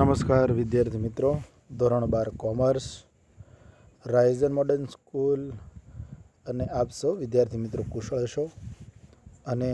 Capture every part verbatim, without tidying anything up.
નમસ્કાર વિદ્યાર્થી મિત્રો, ધોરણ બાર કોમર્સ, રાઇઝન મોડર્ન સ્કૂલ અને આપ સૌ વિદ્યાર્થી મિત્રો કુશળ છો અને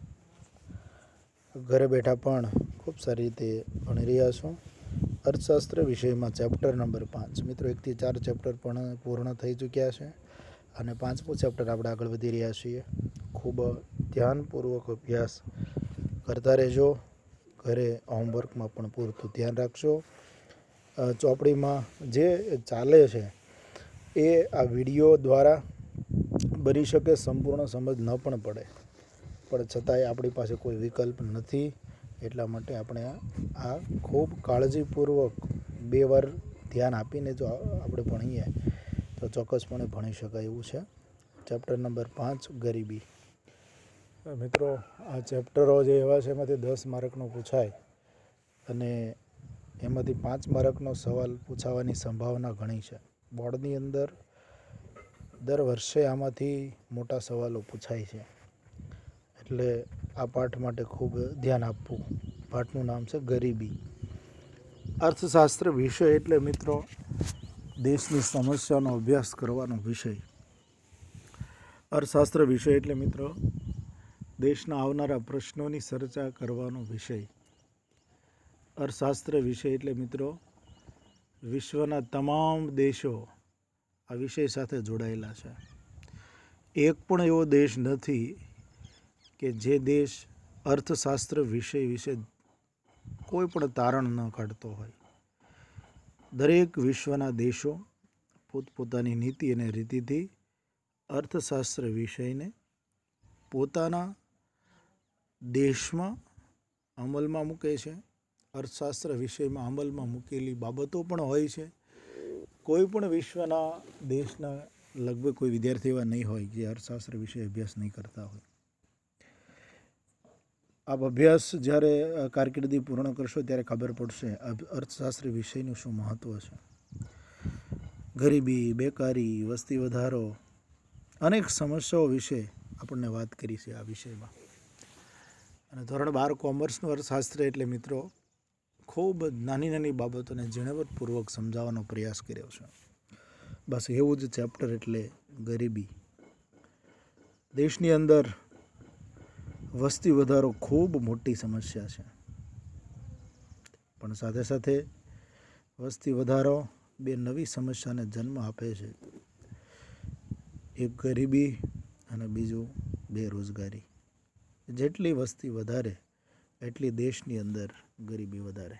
ઘરે બેઠા પણ ખૂબ સારી રીતે ભણી રહ્યા છો. અર્થશાસ્ત્ર વિષયમાં ચેપ્ટર નંબર પાંચ મિત્રો એકથી ચાર ચેપ્ટર પણ પૂર્ણ થઈ ચૂક્યા છે અને પાંચમું ચેપ્ટર આપણે આગળ વધી રહ્યા છીએ. ખૂબ ધ્યાનપૂર્વક અભ્યાસ કરતા રહેજો. ઘરે હોમવર્કમાં પણ પૂરતું ધ્યાન રાખશો. ચોપડીમાં જે ચાલે છે એ આ વિડીયો દ્વારા બની શકે સંપૂર્ણ સમજ ન પણ પડે, પણ છતાંય આપણી પાસે કોઈ વિકલ્પ નથી. એટલા માટે આપણે આ ખૂબ કાળજીપૂર્વક બે વાર ધ્યાન આપીને જો આપણે ભણીએ તો ચોક્કસપણે ભણી શકાય એવું છે. ચેપ્ટર નંબર પાંચ ગરીબી. મિત્રો આ ચેપ્ટરો જે એવા છે એમાંથી દસ માર્કનો પૂછાય અને એમાંથી પાંચ માર્કનો સવાલ પૂછાવાની સંભાવના ઘણી છે. બોર્ડની અંદર દર વર્ષે આમાંથી મોટા સવાલો પૂછાય છે, એટલે આ પાઠ માટે ખૂબ ધ્યાન આપવું. પાઠનું નામ છે ગરીબી. અર્થશાસ્ત્ર વિષય એટલે મિત્રો દેશની સમસ્યાનો અભ્યાસ કરવાનો વિષય. અર્થશાસ્ત્ર વિષય એટલે મિત્રો દેશના આવનારા પ્રશ્નોની ચર્ચા કરવાનો વિષય. અર્થશાસ્ત્ર વિષય એટલે મિત્રો વિશ્વના તમામ દેશો આ વિષય સાથે જોડાયેલા છે. એક પણ એવો દેશ નથી કે જે દેશ અર્થશાસ્ત્ર વિષય વિશે કોઈ પણ તારણ ન કાઢતો હોય. દરેક વિશ્વના દેશો પોતપોતાની નીતિ અને રીતિથી અર્થશાસ્ત્ર વિષયને પોતાના દેશમાં અમલમાં મૂકે છે. અર્થશાસ્ત્ર વિષયમાં અમલમાં મૂકેલી બાબતો પણ હોય છે. કોઈ પણ વિશ્વના દેશના લગભગ કોઈ વિદ્યાર્થી એવા નહીં હોય જે અર્થશાસ્ત્ર વિષય અભ્યાસ નહીં કરતા હોય. આપ અભ્યાસ જ્યારે કારકિર્દી પૂર્ણ કરશો ત્યારે ખબર પડશે અર્થશાસ્ત્ર વિષયનું શું મહત્ત્વ છે. ગરીબી, બેકારી, વસ્તી વધારો, અનેક સમસ્યાઓ વિશે આપણને વાત કરી છે આ વિષયમાં. અને ધોરણ બાર કોમર્સનું અર્થશાસ્ત્ર એટલે મિત્રો ખૂબ નાની નાની બાબતોને ઝીણવટપૂર્વક સમજાવવાનો પ્રયાસ કર્યો છે. બસ એવું જ ચેપ્ટર એટલે ગરીબી. દેશની અંદર વસ્તી વધારો ખૂબ મોટી સમસ્યા છે, પણ સાથે સાથે વસ્તી વધારો બે નવી સમસ્યાને જન્મ આપે છે. એક ગરીબી અને બીજું બેરોજગારી. જેટલી વસ્તી વધારે એટલી દેશની અંદર ગરીબી વધારે.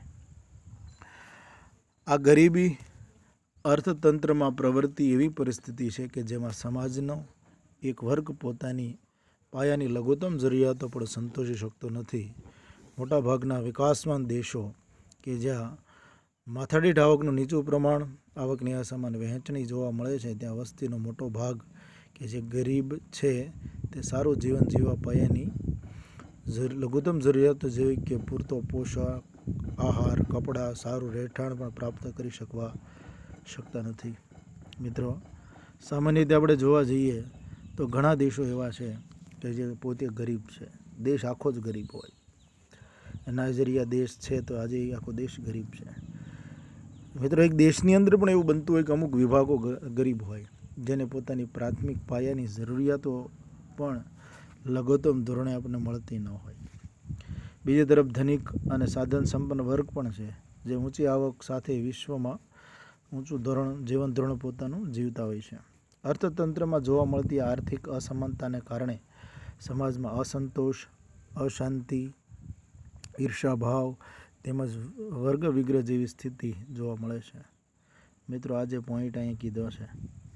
આ ગરીબી અર્થતંત્રમાં પ્રવર્તી એવી પરિસ્થિતિ છે કે જેમાં સમાજનો એક વર્ગ પોતાની પાયાની લઘુત્તમ જરૂરિયાતો પણ સંતોષી શકતો નથી. મોટાભાગના વિકાસમાન દેશો કે જ્યાં માથાદીઠ આવકનું નીચું પ્રમાણ, આવકની અસમાન વહેંચણી જોવા મળે છે, ત્યાં વસ્તીનો મોટો ભાગ કે જે ગરીબ છે તે સારું જીવન જીવવા પાયાની લઘુત્તમ જરૂરિયાતો જેવી કે પૂરતો પોશાક, આહાર, કપડાં, સારું રહેઠાણ પણ પ્રાપ્ત કરી શકવા શકતા નથી. મિત્રો સામાન્ય રીતે આપણે જોવા જઈએ તો ઘણા દેશો એવા છે કે જે પોતે ગરીબ છે. દેશ આખો જ ગરીબ હોય. નાઇજીરિયા દેશ છે તો આજે આખો દેશ ગરીબ છે. મિત્રો એક દેશની અંદર પણ એવું બનતું હોય કે અમુક વિભાગો ગરીબ હોય જેને પોતાની પ્રાથમિક પાયાની જરૂરિયાતો પણ લઘુત્તમ ધોરણે આપણને મળતી ન હોય. બીજી તરફ ધનિક અને સાધન સંપન્ન વર્ગ પણ છે જે ઊંચી આવક સાથે વિશ્વમાં ઊંચું ધોરણ જીવન ધોરણ પોતાનું જીવતા હોય છે. અર્થતંત્રમાં જોવા મળતી આર્થિક અસમાનતાને કારણે સમાજમાં અસંતોષ, અશાંતિ, ઈર્ષાભાવ તેમજ વર્ગ વિગ્રહ જેવી સ્થિતિ જોવા મળે છે. મિત્રો આ જે પોઈન્ટ અહીં કીધો છે,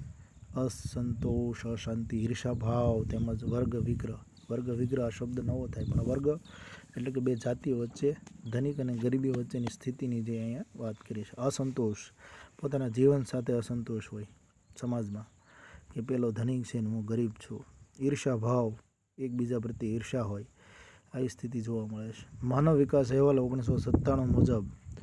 અસંતોષ, અશાંતિ, ઈર્ષાભાવ તેમજ વર્ગ વિગ્રહ. વર્ગ વિગ્રહ આ શબ્દ નવો થાય, પણ વર્ગ એટલે કે બે જાતિઓ વચ્ચે ધનિક અને ગરીબી વચ્ચેની સ્થિતિની જે અહીંયા વાત કરી છે. અસંતોષ, પોતાના જીવન સાથે અસંતોષ હોય સમાજમાં કે પેલો ધનિક છે ને હું ગરીબ છું. ઈર્ષાભાવ, એકબીજા પ્રત્યે ઈર્ષા હોય, આવી સ્થિતિ જોવા મળે છે. માનવ વિકાસ અહેવાલ ઓગણીસો સત્તાણું મુજબ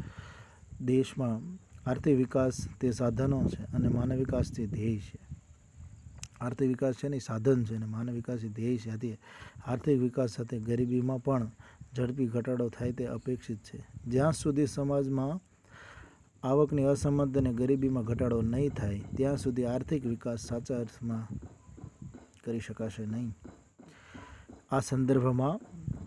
દેશમાં આર્થિક વિકાસ તે સાધનો છે અને માનવ વિકાસ તે ધ્યેય છે. આર્થિક વિકાસ છે ને સાધન છે અને માનવ વિકાસ એ ધ્યેય છે. આથી આર્થિક વિકાસ સાથે ગરીબીમાં પણ ઝડપી ઘટાડો થાય તે અપેક્ષિત છે. જ્યાં સુધી સમાજમાં આવકની અસમંત અને ગરીબીમાં ઘટાડો નહીં થાય ત્યાં સુધી આર્થિક વિકાસ સાચા અર્થમાં કરી શકાશે નહીં. આ સંદર્ભમાં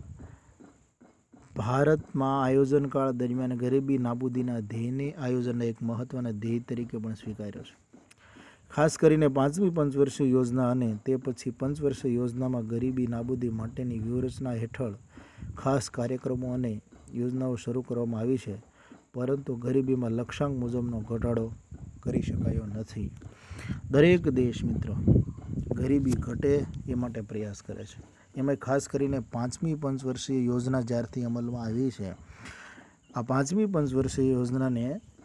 ભારતમાં આયોજનકાળ દરમિયાન ગરીબી નાબૂદીના ધ્યેયને આયોજનના એક મહત્વના ધ્યેય તરીકે પણ સ્વીકાર્યો છે. ખાસ કરીને પાંચમી પંચવર્ષીય યોજના અને તે પછી પંચવર્ષીય યોજનામાં ગરીબી નાબૂદી માટેની વ્યૂહરચના હેઠળ ખાસ કાર્યક્રમો અને યોજનાઓ શરૂ કરવામાં આવી છે, પરંતુ ગરીબીમાં લક્ષ્યાંક મુજબનો ઘટાડો કરી શકાયો નથી. દરેક દેશ મિત્રો ગરીબી ઘટે એ માટે પ્રયાસ કરે છે. એમાં ખાસ કરીને પાંચમી પંચવર્ષીય યોજના જ્યારથી અમલમાં આવી છે, આ પાંચમી પંચવર્ષીય યોજનાને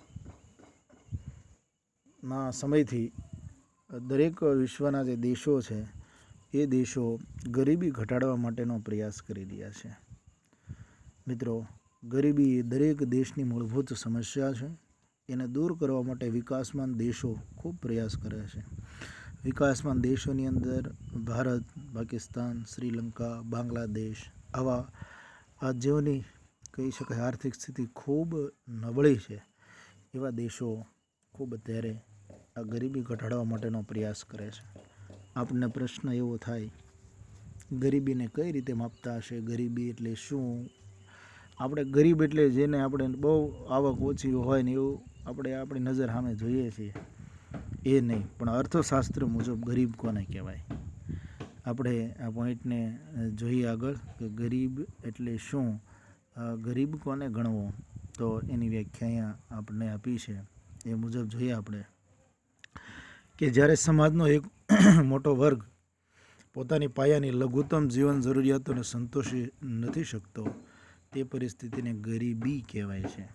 ના સમયથી દરેક વિશ્વના જે દેશો છે એ દેશો ગરીબી ઘટાડવા માટેનો પ્રયાસ કરી રહ્યા છે. મિત્રો, ગરીબી એ દરેક દેશની મૂળભૂત સમસ્યા છે. એને દૂર કરવા માટે વિકાસમાન દેશો ખૂબ પ્રયાસ કરે છે. વિકાસમાન દેશોની અંદર ભારત, પાકિસ્તાન, શ્રીલંકા, બાંગ્લાદેશ આવા આ જેઓની કહી શકાય આર્થિક સ્થિતિ ખૂબ નબળી છે એવા દેશો ખૂબ અત્યારે આ ગરીબી ઘટાડવા માટેનો પ્રયાસ કરે છે. આપણને પ્રશ્ન એવો થાય, ગરીબીને કઈ રીતે માપતા હશે? ગરીબી એટલે શું? આપણે ગરીબ એટલે જેને આપણે બહુ આવક ઓછી હોય ને એવું આપણે આપણી નજર સામે જોઈએ છીએ એ નહીં, પણ અર્થશાસ્ત્ર મુજબ ગરીબ કોને કહેવાય? આપણે આ પોઈન્ટને જોઈએ આગળ કે ગરીબ એટલે શું, ગરીબ કોને ગણવો, તો એની વ્યાખ્યા અહીંયા આપણને આપી છે. એ મુજબ જોઈએ આપણે કે જ્યારે સમાજનો એક મોટો વર્ગ પોતાની પાયાની લઘુત્તમ જીવન જરૂરિયાતોને સંતોષી નથી શકતો તે પરિસ્થિતિને ગરીબી કહેવાય છે.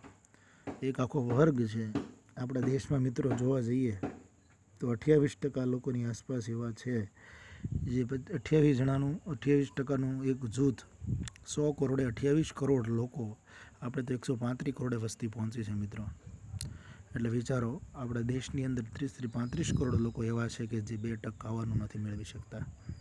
એક આખો વર્ગ છે આપણા દેશમાં મિત્રો જોવા જઈએ તો અઠ્યાવીસ ટકા લોકોની આસપાસ એવા છે જે અઠ્યાવીસ જણાનું અઠ્યાવીસ ટકાનું એક જૂથ સો કરોડે અઠ્યાવીસ કરોડ લોકો, આપણે તો એકસો પાંત્રીસ કરોડે વસ્તી પહોંચી છે મિત્રો. એટલે વિચારો, આપણા દેશની અંદર ત્રીસથી પાંત્રીસ કરોડ લોકો એવા છે કે જે બે ટક ખાવાનું નથી મેળવી શકતા.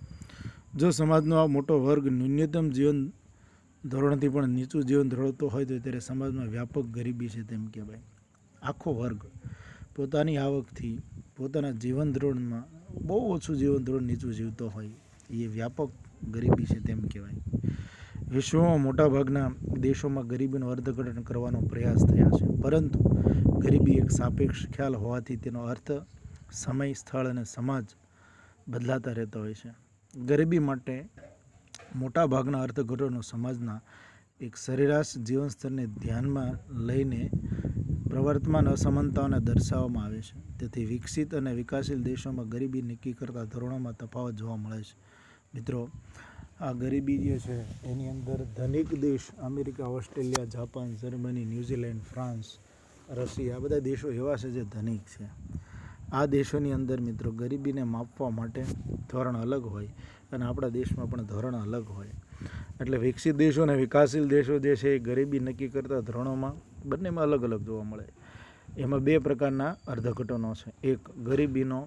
જો સમાજનો આ મોટો વર્ગ ન્યૂનતમ જીવન ધોરણથી પણ નીચું જીવન ધોરણતો હોય તો ત્યારે સમાજમાં વ્યાપક ગરીબી છે તેમ કહેવાય. આખો વર્ગ પોતાની આવકથી પોતાના જીવન ધોરણમાં બહુ ઓછું જીવન ધોરણ નીચું જીવતો હોય એ વ્યાપક ગરીબી છે તેમ કહેવાય. વિશ્વમાં મોટાભાગના દેશોમાં ગરીબીનું અર્થઘટન કરવાનો પ્રયાસ થયા છે, પરંતુ ગરીબી એક સાપેક્ષ ખ્યાલ હોવાથી તેનો અર્થ સમય, સ્થળ અને સમાજ બદલાતા રહેતો હોય છે. ગરીબી માટે મોટાભાગના અર્થઘટનો સમાજના એક સરેરાશ જીવન સ્તરને ધ્યાનમાં લઈને પ્રવર્તમાન અસમાનતાઓને દર્શાવવામાં આવે છે. તેથી વિકસિત અને વિકાસશીલ દેશોમાં ગરીબી નક્કી કરતા ધોરણોમાં તફાવત જોવા મળે છે. મિત્રો, આ ગરીબી જે છે એની અંદર ધનિક દેશ America, Australia, Japan, Germany, New Zealand, France, Russia આ બધા દેશો એવા છે જે ધનિક છે. આ દેશોની અંદર મિત્રો ગરીબીને માપવા માટે ધોરણ અલગ હોય અને આપણા દેશમાં પણ ધોરણ અલગ હોય. એટલે વિકસિત દેશો અને વિકાસશીલ દેશો જે છે એ ગરીબી નક્કી કરતા ધોરણોમાં બંનેમાં અલગ અલગ જોવા મળે. એમાં બે પ્રકારના અર્થઘટનો છે. એક ગરીબીનો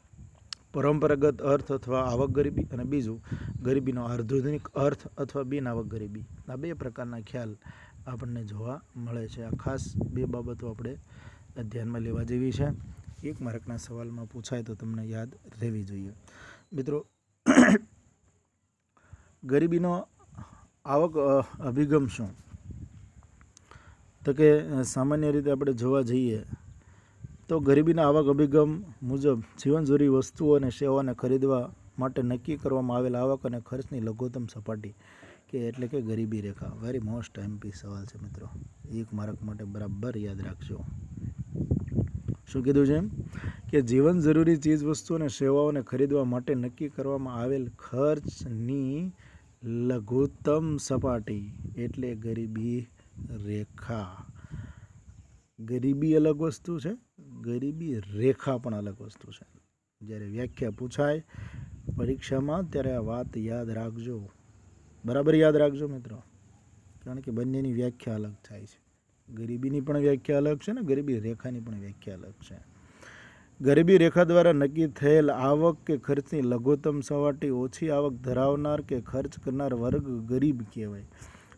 પરંપરાગત અર્થ અથવા આવક ગરીબી, અને બીજું ગરીબીનો આધુનિક અર્થ અથવા બિન આવક ગરીબી. આ બે પ્રકારના ખ્યાલ આપણને જોવા મળે છે. આ ખાસ બે બાબતો આપણે ધ્યાનમાં લેવા જેવી છે. એક માર્કના સવાલમાં પૂછાય તો તમને યાદ રહેવી જોઈએ. મિત્રો, ગરીબીનો આવક અભિગમ શું? તો કે સામાન્ય રીતે આપણે જોવા જઈએ તો ગરીબીના આવક અભિગમ મુજબ જીવન જરૂરી વસ્તુઓ અને સેવાઓને ખરીદવા માટે નક્કી કરવામાં આવેલ આવક અને ખર્ચની લઘુત્તમ સપાટી કે એટલે કે ગરીબી રેખા. વેરી મોસ્ટ એમપી સવાલ છે મિત્રો, એક માર્ક માટે બરાબર યાદ રાખજો. શું કીધું છે? કે જીવન જરૂરી ચીજ વસ્તુ અને સેવાઓને ખરીદવા માટે નક્કી કરવામાં આવેલ ખર્ચની લઘુત્તમ સપાટી એટલે ગરીબી રેખા. ગરીબી અલગ વસ્તુ છે, ગરીબી રેખા પણ અલગ વસ્તુ છે. જ્યારે વ્યાખ્યા પૂછાય પરીક્ષામાં ત્યારે આ વાત યાદ રાખજો, બરાબર યાદ રાખજો મિત્રો, કારણ કે બંનેની વ્યાખ્યા અલગ થાય છે. ગરીબીની પણ વ્યાખ્યા અલગ છે ને ગરીબી રેખાની પણ વ્યાખ્યા અલગ છે. ગરીબી રેખા દ્વારા નક્કી થયેલ આવક કે ખર્ચની લઘુત્તમ સપાટી ઓછી આવક ધરાવનાર કે ખર્ચ કરનાર વર્ગ ગરીબ કહેવાય.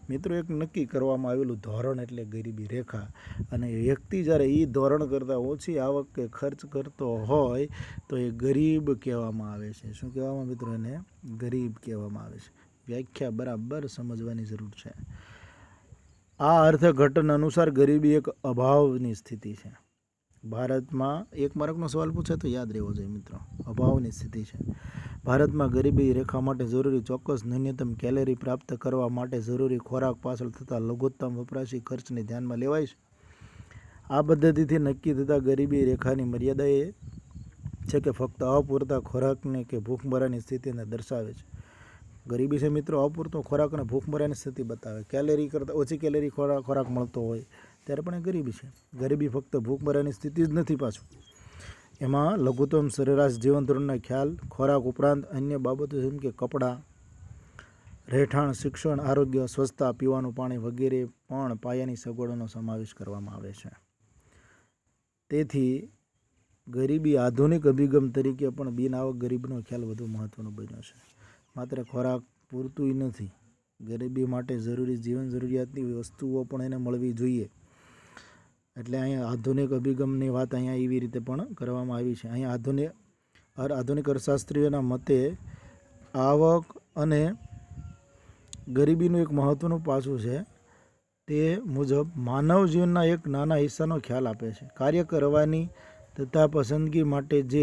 મિત્રો એક નક્કી કરવામાં આવેલું ધોરણ એટલે ગરીબી રેખા, અને વ્યક્તિ જ્યારે એ ધોરણ કરતાં ઓછી આવક કે ખર્ચ કરતો હોય તો એ ગરીબ કહેવામાં આવે છે. શું કહેવામાં મિત્રો? એને ગરીબ કહેવામાં આવે છે. વ્યાખ્યા બરાબર સમજવાની જરૂર છે. આ અર્થઘટન અનુસાર ગરીબી એક અભાવની સ્થિતિ છે. ભારતમાં એક માર્કનો સવાલ પૂછે તો યાદ રહેવો જોઈએ મિત્રો, અભાવની સ્થિતિ છે. ભારતમાં ગરીબી રેખા માટે જરૂરી ચોક્કસ ન્યૂનતમ કેલેરી પ્રાપ્ત કરવા માટે જરૂરી ખોરાક પાછળ થતા લઘુત્તમ વપરાશી ખર્ચને ધ્યાનમાં લેવાય છે. આ પદ્ધતિથી નક્કી થતા ગરીબી રેખાની મર્યાદા એ છે કે ફક્ત અપૂરતા ખોરાકને કે ભૂખમરાની સ્થિતિને દર્શાવે છે. ગરીબી છે મિત્રો અપૂરતો ખોરાક અને ભૂખમરાની સ્થિતિ બતાવે. કેલેરી કરતાં ઓછી કેલેરી ખોરાક ખોરાક મળતો હોય ત્યારે પણ એ ગરીબી છે. ગરીબી ફક્ત ભૂખમરાની સ્થિતિ જ નથી. પાછું એમાં લઘુત્તમ સરેરાશ જીવન ધોરણના ખ્યાલ, ખોરાક ઉપરાંત અન્ય બાબતો જેમ કે કપડાં, રહેઠાણ, શિક્ષણ, આરોગ્ય, સ્વચ્છતા, પીવાનું પાણી વગેરે પણ પાયાની સગવડોનો સમાવેશ કરવામાં આવે છે. તેથી ગરીબી આધુનિક અભિગમ તરીકે પણ બિનઆવક ગરીબનો ખ્યાલ વધુ મહત્વનો બન્યો છે. માત્ર ખોરાક પૂરતું નથી, ગરીબી માટે જરૂરી જીવન જરૂરિયાતની વસ્તુઓ પણ એને મળવી જોઈએ. એટલે અહીંયા આધુનિક અભિગમની વાત અહીંયા એવી રીતે પણ કરવામાં આવી છે. અહીંયા આધુનિક આધુનિક અર્થશાસ્ત્રીઓના મતે આવક અને ગરીબીનું એક મહત્ત્વનું પાસું છે. તે મુજબ માનવ જીવનના એક નાના હિસ્સાનો ખ્યાલ આપે છે. કાર્ય કરવાની તથા પસંદગી માટે જે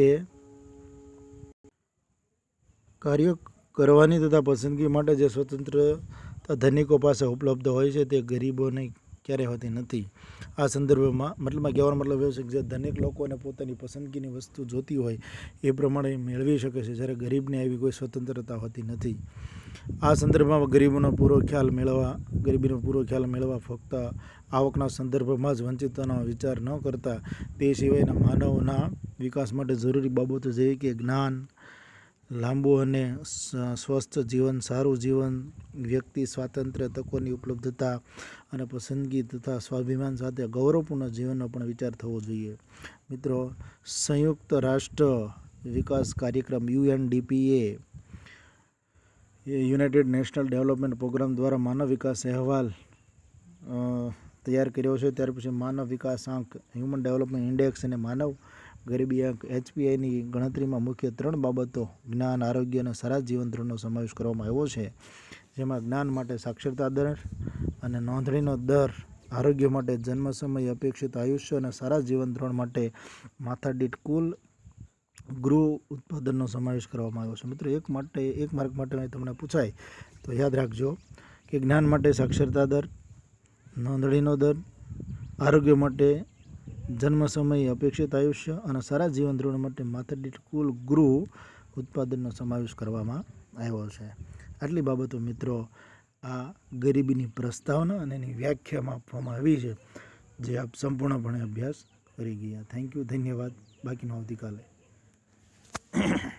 કાર્ય કરવાની તથા પસંદગી માટે જે સ્વતંત્રતા ધનિકો પાસે ઉપલબ્ધ હોય છે તે ગરીબોને ક્યારેય હોતી નથી. આ સંદર્ભમાં મતલબમાં કહેવાનો મતલબ એવો છે કે જે ધનિક લોકોને પોતાની પસંદગીની વસ્તુ જોતી હોય એ પ્રમાણે મેળવી શકે છે, જ્યારે ગરીબને એવી કોઈ સ્વતંત્રતા હોતી નથી. આ સંદર્ભમાં ગરીબોનો પૂરો ખ્યાલ મેળવવા ગરીબીનો પૂરો ખ્યાલ મેળવવા ફક્ત આવકના સંદર્ભમાં જ વંચિતતાનો વિચાર ન કરતા તે સિવાયના માનવના વિકાસ માટે જરૂરી બાબતો જેવી કે જ્ઞાન, લાંબુ અને સ્વસ્થ જીવન, સારું જીવન, વ્યક્તિ સ્વાતંત્ર્ય, તકોની ઉપલબ્ધતા અને પસંદગી તથા સ્વાભિમાન સાથે ગૌરવપૂર્ણ જીવનનો પણ વિચાર થવો જોઈએ. મિત્રો, સંયુક્ત રાષ્ટ્ર વિકાસ કાર્યક્રમ યુ એન ડી પી એ યુનાઇટેડ નેશનલ ડેવલપમેન્ટ પ્રોગ્રામ દ્વારા માનવ વિકાસ અહેવાલ તૈયાર કર્યો છે. ત્યાર પછી માનવ વિકાસ આંક, હ્યુમન ડેવલપમેન્ટ ઇન્ડેક્સ અને માનવ ગરીબી આંક એચ પી આઈની ગણતરીમાં મુખ્ય ત્રણ બાબતો જ્ઞાન, આરોગ્ય અને સારા જીવન ધોરણનો સમાવેશ કરવામાં આવ્યો છે. જેમાં જ્ઞાન માટે સાક્ષરતા દર અને નોંધણીનો દર, આરોગ્ય માટે જન્મ સમય, અપેક્ષિત આયુષ્ય અને સારા જીવન ધોરણ માટે માથાદીઠ કુલ ગૃહ ઉત્પાદનનો સમાવેશ કરવામાં આવ્યો છે. મિત્રો, એક માટે એક માર્ક માટે તમને પૂછાય તો યાદ રાખજો કે જ્ઞાન માટે સાક્ષરતા દર, નોંધણીનો દર, આરોગ્ય માટે જન્મ સમય, અપેક્ષિત આયુષ્ય અને સારા જીવન ધોરણ માટે માથાદીઠ કુલ ગૃહ ઉત્પાદનનો સમાવેશ કરવામાં આવ્યો છે. આટલી બાબતો મિત્રો આ ગરીબીની પ્રસ્તાવના અને એની વ્યાખ્યામાં આપવામાં આવી છે, જે આપ સંપૂર્ણપણે અભ્યાસ કરી ગયા. થેન્ક યુ, ધન્યવાદ. બાકીનું આવતીકાલે.